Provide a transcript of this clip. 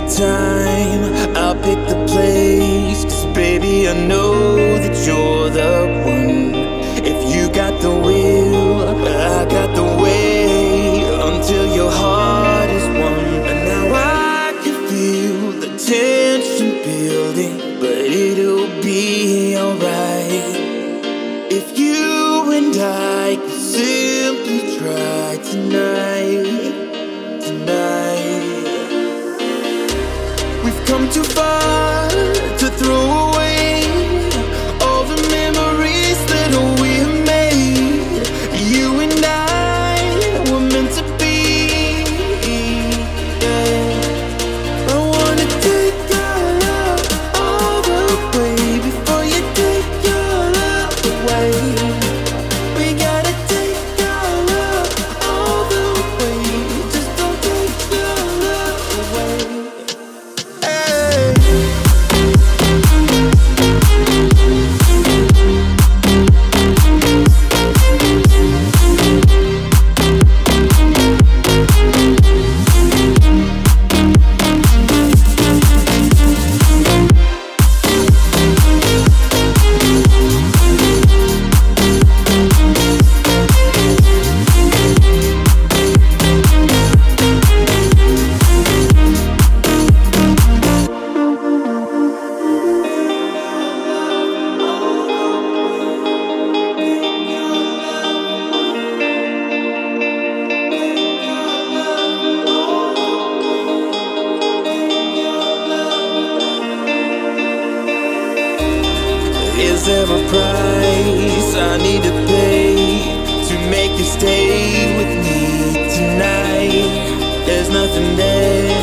time, I'll pick the place. 'Cause baby, I know that you're the one. If you got the will, I got the way. Until your heart is won. And now I can feel the tension building, but it'll be alright if you and I can simply try tonight. We've come too far to throw away all the memories that we made. You and I were meant to be. Yeah. I wanna take your love all the way before you take your love away. We gotta take your love all the way. Just don't take your love away. Is there a price I need to pay to make you stay with me tonight? There's nothing there